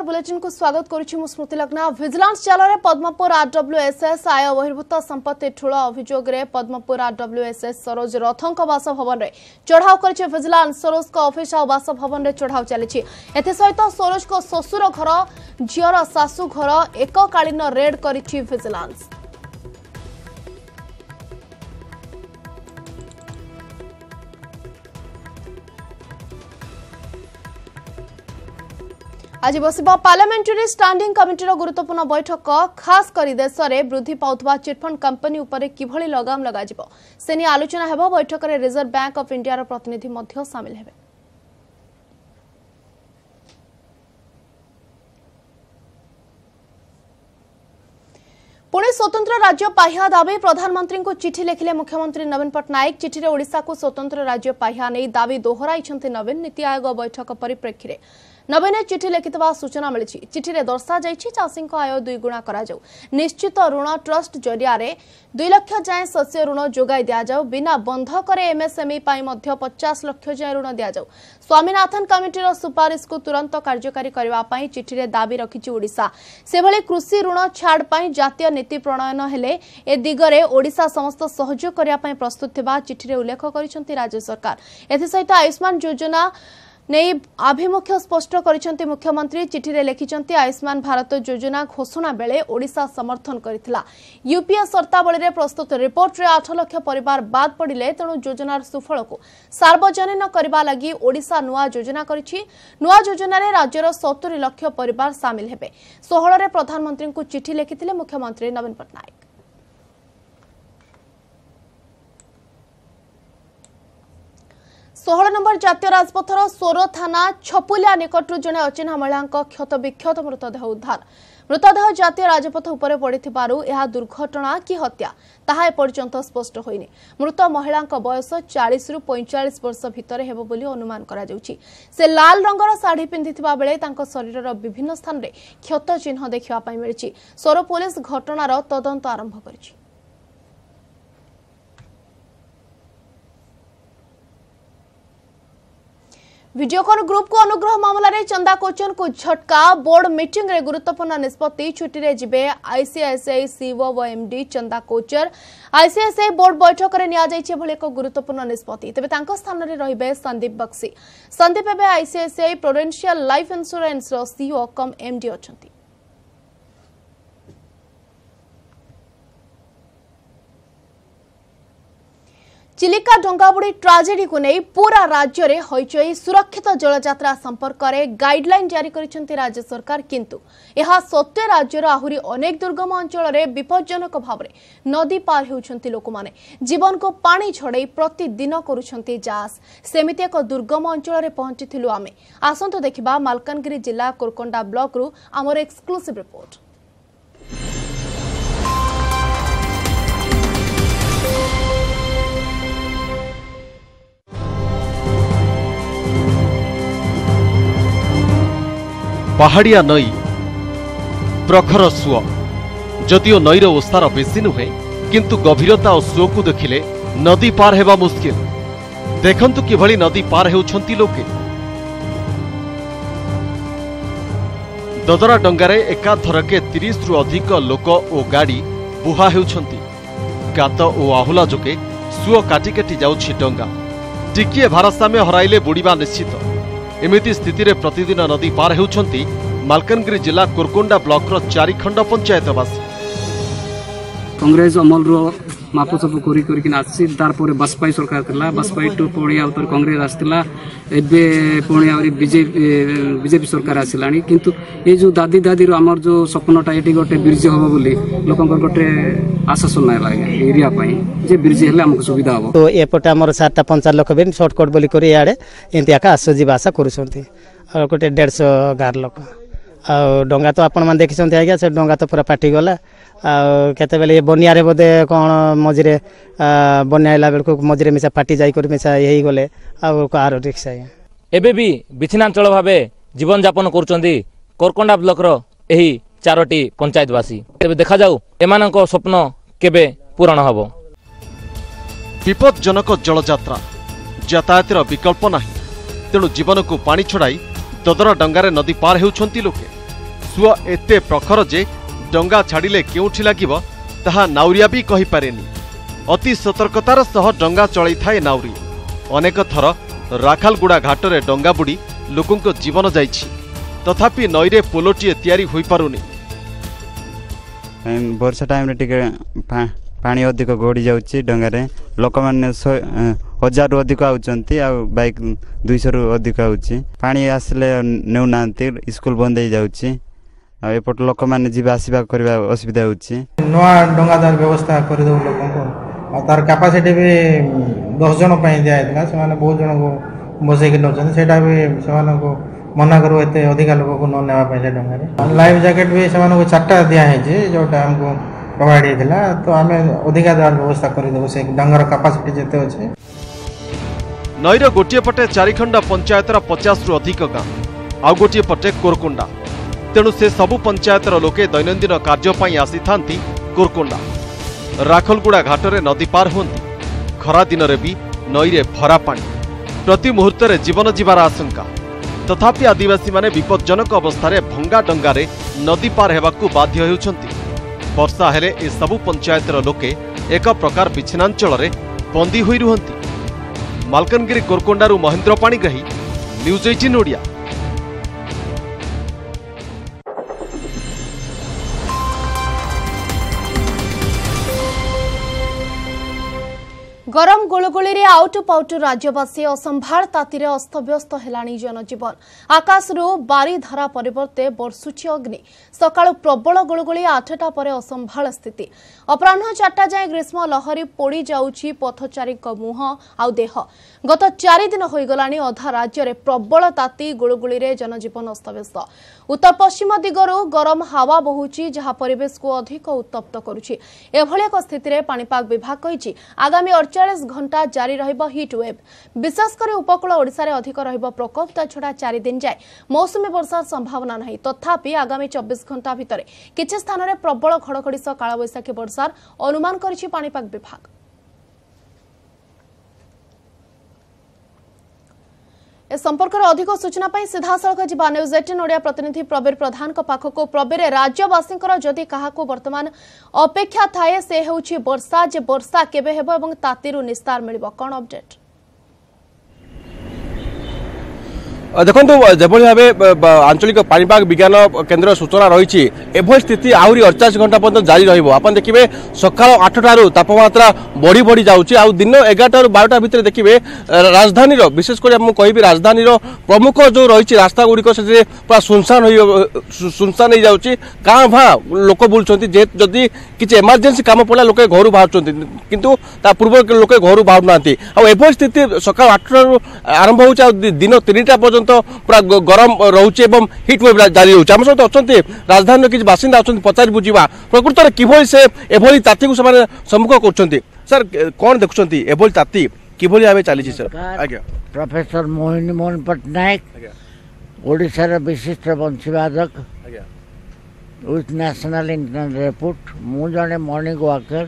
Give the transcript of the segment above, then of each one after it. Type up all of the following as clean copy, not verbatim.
Bulletin को स्वागत करुछि मु स्मृति लग्ना। विजिलेंस जाल पद्मपुर आरडब्ल्यूएसएस आय बहिर्भूत संपत्ति ठूल अभियोग रे पद्मपुर आरडब्ल्यूएसएस सरोज रथों बासभवन में चढ़ाऊ कर विजिलेंस। सरोज को ऑफिस और बासभवन में चढ़ाऊ चली। एसत सरोज को शशुर घर झीर शाशु घर एककालीन रेड कर विजिलेंस। आज बसिबा पार्लियामेंटरी स्टैंडिंग कमिटीर गुरुत्वपूर्ण बैठक। खास कर देश में वृद्धि पाउथबा चिटफंड कंपनी उपरे किभली लगाम लगाजिबो से नि आलोचना हेबो। बैठक में रिजर्व बैंक ऑफ इंडिया प्रतिनिधि मध्य शामिल हेबे। पुणे स्वतंत्र राज्य पाह्या दाबी प्रधानमंत्री को चिठी लिखिले मुख्यमंत्री नवीन पट्टनायक। चिठी ओडिशा को स्वतंत्र राज्य पाह्या नहीं दाबी दोहराई नवीन। नीति आयोग बैठक परिप्रेक्षी नवीन चिठी लिखिता सूचना मिली। चिठी में दर्शा चाषी आय 2 गुणा करा जाऊ। निश्चित ऋण ट्रस्ट जरिया 2 लाख जाए शस्य ऋण जोगाई दिया जाऊ। बिना बंधक एमएसएमई 50 लाख जाए ऋण दिया जाऊ। स्वामीनाथन कमिटीर सुपारिश को तुरंत कार्यकारी करने चिठी में दाबी रखी ओडिशा। से भली कृषि ऋण छाड़ जातीय नीति प्रणयन हेले ए दिगरे ओडिशा समस्त सहयोग करने प्रस्तुत थिबा चिठी में उल्लेख कर राज्य सरकार। एसत आयुष्मान योजना नहीं आभिमुख्य स्पष्ट करिसेंती मुख्यमंत्री। चिठी रे लिखिसेंती आयुष्मान भारत योजना घोषणा बेले ओडिशा समर्थन करितला। यूपीए शर्तावली रे प्रस्तुत रिपोर्ट रे 8 लाख परिवार बाद पड़िले तेणु योजनार सुफल को सार्वजनीन करबा लगी ओडिशा नुआ योजना करिछि। नुआ योजना रे राज्यर 70 लाख परिवार शामिल हेबे। 16 रे प्रधानमंत्री को चिठी लिखिथिले मुख्यमंत्री नवीन पट्टनायक। 16 नंबर जातीय राजपथर सोरो थाना छपुलिया निकटू जड़े अचिन्हा महिला क्षत विक्षत मृतदेह उद्धार। मृतदेह जातीय राजपथ उपर पड़ू यह दुर्घटना कि हत्या ताहा एपर्यंत स्पष्ट होइनि। मृत महिला बयस 40 रु 45 वर्ष भितर हेबो बोली अनुमान करा जाउछि। से लाल रंगर साड़ी पिंधिथिबा बेले तांको शरीरर विभिन्न स्थान रे क्षत चिन्ह देखिबा पई मिलिछि। सोरो पुलिस घटनार तदंत आरंभ करिछि। वीडियोकॉन ग्रुप को अनुग्रह मामला रे चंदा कोचर को झटका। बोर्ड मीटिंग रे गुरुत्वपूर्ण निष्पत्ति। छुट्टी रे जिबे आईसीआईसीआई सीईओ व MD Chanda Kochhar. ICICI board बैठक रे निया जाइछे भले एक गुरुत्वपूर्ण निष्पत्ति। तबे तांको स्थान रे रहिबे संदीप बक्सी। संदीप एबे आईसीआईसीआई प्रुडेंशियल लाइफ इंश्योरेंस रो सीईओ कम एमडी अछंती। चिलिका डंगाबुड़ी ट्राजेडी को नहीं पूरा राज्य में हईचई। सुरक्षित जलयात्रा संपर्क में गाइडलाइन जारी करिसेंती राज्य सरकार। किंतु यह सत्य राज्यर आहुरी अनेक दुर्गम अंचल में विपज्जनक भाव में नदी पार होउछंती लोक माने। जीवन को पानी छड़ई प्रतिदिन करुछंती जास। सेमिति एक दुर्गम अंचल में पहुंचीथिलु आमे। आसंतु देखिबा मालकानगिरी जिला कोरकोंडा ब्लॉक रु आमर एक्सक्लूसिव रिपोर्ट। पहाड़िया नई प्रखर सुओ जदिओ नईर ओस्तार बेसी नुहे किंतु गभीरता और सुओ को देखिले नदी पार हेबा मुश्किल। देखंतु किभली नदी पार हेउछंती लोके। ददरा डंगारे एकाथरके 30 रु अधिक लोक और गाड़ी बुहा हेउछंती। गात और आहुला जोगे सुओ काटी काटी जाउछि डंगा। टिकिए भारसाम्य हराइले बुड़ीबा निश्चित। एमिति स्थिति रे प्रतिदिन नदी पार हेउछंती मालकानगिरी जिला कोरकोंडा ब्लॉक रो 4 खंड पंचायतवासी। कांग्रेस अमल रो मापचप करी करी किन आसी तार परे बसपाई सरकार थिला। बसपाई टू पोडिया उतर कांग्रेस आस्तिला। एबे पोडिया और बीजेपी सरकार आसिलानी। किंतु ए जो दादी दादी रो हमर जो सपनटा एटी गोटे ब्रिज होबो बोली लोकंकर गोटे आशा सुनाय लागे एरिया पई जे ब्रिज हेले हमको सुविधा होबो। तो एपटे हमर 7टा 5 लाख बेन शॉर्टकट बोली करी याडे एंती आका आसजी भाषा करूछंती। और गोटे 150 गार लोक आ डंगा तो आपण मान देखिसंती आज्ञा। से डंगा तो पूरा पाटी गला। केते बेले बनिया रे बोदे कोन मझिरे बन्या आइला बेल को मझिरे मिसा फाटी जाई कर मिसा यही गले आ कार रिक्शा। एबे भी विच्छिन्नांचल भावे जीवन यापन करूचंदी कोरकोंडा ब्लॉक रो एही 4टी पंचायतवासी। एबे देखा जाऊ एमानक स्वप्न केबे पूरण हबो। विपदजनक जलयात्रा यातायातर विकल्प नाही। तेणु जीवन को पानी छड़ाई ददरा डंगारे नदी पार हेउछंती लोके। सुओ एते प्रखर जे डंगा छाड़िले केउठी लागिब ताहा नाउरिया भी कहि पारेनी। अति सतर्कतार सह डंगा चलाई थाए नाउरी। अनेक थर राखालगुड़ा घाटरे डंगा बुड़ी लोकंको जीवन जाइछि, तथापि नईरे पोलोटीए तैयारी होई पारुनी। वर्षा टाइम टिके पानी अधिक गड़ी जाउछि डंगारे। लोक माने 1000 रु अधिक आउचंती आ बाइक 200 रु अधिक आउछि। पानी आसले नेउ नांती स्कूल बंद हो जाउछि आ एपट लोक माने जीवा आसीबा करबा असुविधा होउछि। नवा डंगादार व्यवस्था कर दो लोगों को आ तार कैपेसिटी भी 10 जन पई दिया हैतला। से माने बहुत जन को बसे के नचन सेटा भी से माने को मना करू एते अधिक लोग को न नेवा पई डंगारे। लाइफ जैकेट भी से माने को 4टा दिया है जे जोटा हमको प्रोवाइड हेतला। तो आमे अधिकार व्यवस्था कर देबो से डंगर कैपेसिटी जेते अछि। नईर गोटे पटे चारिखंडा पंचायतर 50 रु अधिक गाँ, आउ गोटे पटे कोरकोंडा। तेणु से सबु पंचायतर लोके दैनंदिन कार्य पई आसी थांती कोरकोंडा। राखलगुड़ा घाटरे नदी पार होंती। खरा दिन रे भी नईरे भरा पानी, प्रति मुहूर्त जीवन जीवार आशंका। तथापि आदिवासी माने विपज्जनक अवस्था भंगा डंगारे नदी पार हेबाकू बाध्य हेउछंती। वर्षा हेले ए सबु पंचायतर लोके एक प्रकार विच्छिन्नांचल रे बंदी होई रुहंती। मालकानगिरी कोरकोंडारू महेंद्र पाणिग्राही, न्यूज 18 ओडिया। गरम गुलगुली रे आउटु पाउटु राज्यवासी असंभाळ तातीरे अस्तव्यस्त हेलाणी जनजीवन। आकाशरू बारी धारा परिवर्ते बर्षुछि अग्नि। सकाळु प्रबल गुलगुली 8टा परे असंभाळ स्थिति। अपराह्न 4टा जाए ग्रीष्म लहरी पोड़ी जाउछि पथचारीक मुह आउ देह। गत 4 दिन होइगलाणी अधा राज्य रे प्रबल ताती गुलगुली रे जनजीवन अस्तव्यस्त। उत्तर पश्चिम दिगरू गरम हावा बहुछि जहा परिवेश को अधिक उत्तप्त करुछि। एभଳି एक स्थिति रे पाणीपाग विभाग कहिछि आगामी 48 घंटा जारी रहिबो हिट वेव। विशेषकर उपकूल ओडिसा रे अधिक रहिबो प्रकोप। ता छडा 4 दिन जाए मौसुमी वर्षा संभावना नहीं। तथापि आगामी 24 घंटा भितरे किछि स्थान रे प्रबल घड़घड़ी सह कालबैशाखी वर्षार अनुमान करिछि पाणीपाग विभाग। ए संपर्क में अधिक सूचना पाई सीधा सड़क जीवा न्यूज 18 ओडिया प्रतिनिधि प्रबीर प्रधान पाखक। प्रबीर, राज्यवासी जदि काहाको वर्तमान अपेक्षा थाए से हेउछि वर्षा, जे वर्षा केबे हेबो एवं तातीरु निस्तार मिलिबो, कोन अपडेट? देखो जो भाव आंचलिक पाणीपाग विज्ञान केन्द्र सूचना रही एभली स्थिति आहरी 48 घंटा पर्यटन जारी रहा। देखिए सका 8टारू तापमात्रा बढ़ी बढ़ी जाऊँगी। आ दिन 11टारू 12टा भितर देखिए राजधानी विशेषकर कहि राजधानी प्रमुख जो रही रास्ता गुड़िक से पूरा सुनसान हो जाऊँगी। काँ भाँ लोक बुलूँ जदि किसी एमरजेंसी कम पड़ा लोक घर बाहर किंतु पूर्व लोक घर बाहर ना। आभली स्थिति सका 8टारू आरंभ हो दिन 3टा पर्यटन पूरा गरम रोचे हिट वेव जारी रोचे। आम सहित अच्छा राजधानी किसी बासिंदा अच्छा पचारि बुझा प्रकृत में किभली से एभली ताती को सम्मुख कर। सर कौन देखुं एभली ताती किभली भाव चली? सर आज्ञा प्रोफेसर मोहिनी मोहन पट्टनायक ओडिशार विशिष्ट वंशीवादक विथ नेशनल इंटरनेट रिपोर्ट। मु जने morning walker.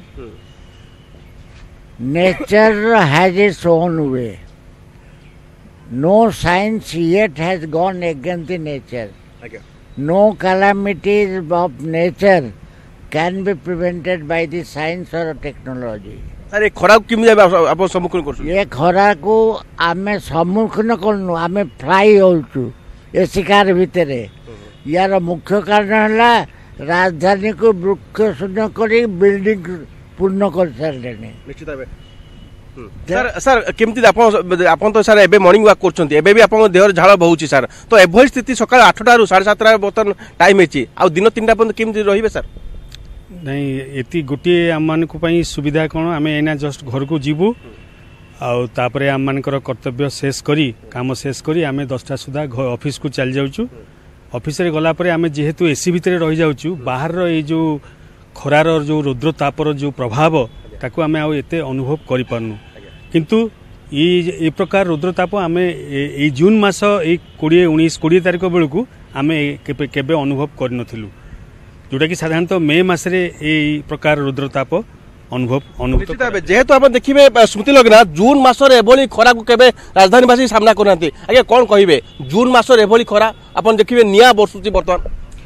Nature has its own way. No science yet has gone against the nature. No calamities of nature can be prevented by the science or technology. अरे खरा किमि आप सम्मुखीन करछु? ये खरा को आमे सम्मुखीन करनु, आमे फ्राई होछु ए शिकार भितरे। यार मुख्य कारण हला राजधानी को वृक्ष शून्य करी बिल्डिंग पूर्ण कर सारलेने। निश्चित भाबे सर सर केमती आपन तो सर एबे मॉर्निंग वॉक करछंती, एबे भी आपन देहर झाळ बहुची सर। तो एभली स्थिति सकाळ 8टारू 7:30 बर्तन टाइम हेची आ दिन 3टा पर्यंत केमती रहिबे सर? नहीं एति गोटे आम मान सुविधा कौन आम एना जस्ट घर को जीवु आउे आम मानकर कर्तव्य शेष करी काम शेष करी आम 10टा सुधा ऑफिस को चल जाऊँ। ऑफिस रे गला परे आम जेहेतु एसी भितर रही जाऊँ बाहर ये जो खरार जो रौद्र तापर जो प्रभाव ताको आम आते अनुभव करि पारनु। किंतु ये प्रकार रुद्रताप आम ए जून मास 20 तारिख बेलू आम केबे अनुभव करन जोटा कि साधारणतः मे मसरे ए प्रकार रुद्रताप अनुभव जेहेतु आप देखिए स्मृति लगना जून मसरे एभली खरा को केबे राजधानीवासी सामना करना। आज्ञा कौन कहे जून मसरे एभली खरा आप देखिए निया बर्षुची बर्तमान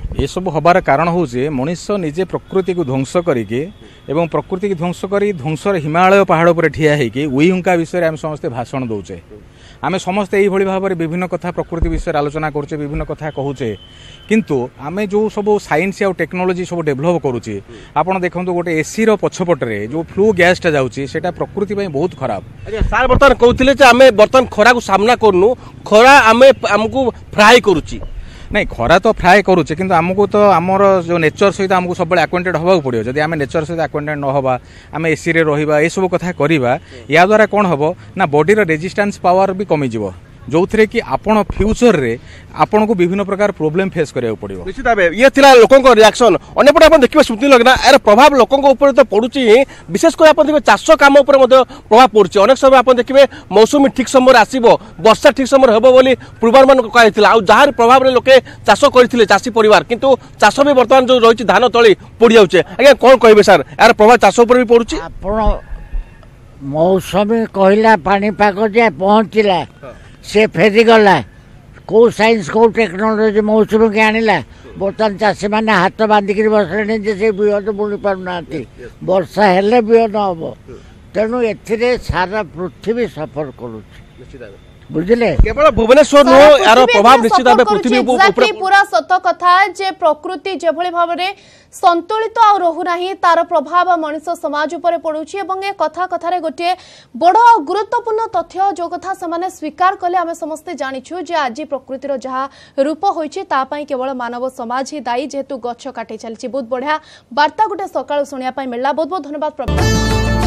ये सब हबार कारण हूँ मनीष निजे प्रकृति को ध्वंस करके एवं प्रकृति की ध्वंस कर ध्वंसर हिमालय पहाड़ पर ठिया होगी उइहुंका विषय आम समस्ते भाषण दौचे आम समस्ते यही भाव में विभिन्न कथा प्रकृति विषय आलोचना करुचे विभिन्न कथा कहूचे किंतु आम जो सब साइंस और टेक्नोलोजी सब डेभलप करुचे आपड़ देखो गोटे एसी रपछपटे जो फ्लू गैसटा जाऊँगी सेटा प्रकृति बहुत खराब। सार बर्तमान कहते आम बर्तमान खरा को सामना करनु खरा आमको फ्राए करुची नहीं खरा तो फ्राए करुचे किंतु आमको तो आमर जो नेचर सहित आमको सब आक्वेंटेड होगा पड़ो जदि आम नेचर सहित आक्वेंटेड न होबा आम एसी रे रहिबा ए सब कथा करबा या द्वारा कौन हम ना बॉडी रो रेजिस्टेंस पावर भी कमी जीवो जो थे कि आपण फ्यूचर रे आपण को विभिन्न प्रकार प्रोब्लेम फेस करिया पड़ो। निश्चित भाव ये थिला लोकंक रिएक्शन अन्यपटे आप देखिए सुनी लगना यार प्रभाव लोकंक ऊपर तो पड़ुची विशेषकर आप देखिए चाष काम उपर प्रभाव पड़ुची अनेक समय आप देखिए मौसुमी ठीक समय आसब वर्षा ठीक समय हेबो बोली पूर्वानुमान कहला आ जहार प्रभाव लोके चाष करथिले चाषी परिवार किंतु चाष भी वर्तमान जो रही धान तली पड़ी जाउचे आज्ञा कौन कहबे सर यार प्रभाव चाष उपर भी पड़ुची मौसमी कहला पानीपाग जे पहुँचला से फेरीगला कौ साइंस कौ टेक्नोलोजी मौसुमी के आणला बर्तमान चाषी मैंने हाथ बांधिक बसले से बिहन बुणी पारना वर्षा हेले बिहन हम तेणु ए सारा पृथ्वी सफर कर बुझिले केवल भुवनेश्वर नो यार प्रभाव निश्चित भाव पृथ्वी ऊपर पूरा सत कथा जे प्रकृति जेभଳି भाबरे संतुलित आ रहु नाही तार प्रभाव मनुष्य समाज ऊपर पडुची एवं ए कथा कथारे गोटे बड़ गुरुत्वपूर्ण तथ्य जो कथा समाने स्वीकार कले आमे समस्त जानिछु जे आज प्रकृतिर जहा रूप होईची ता पई केवल मानव समाज ही दायी जेतु गच्छ काटे चलची बहुत बढ़िया वार्ता गोटे सकाळ सुनिया पई मिलला बहुत बहुत धन्यवाद प्रभु।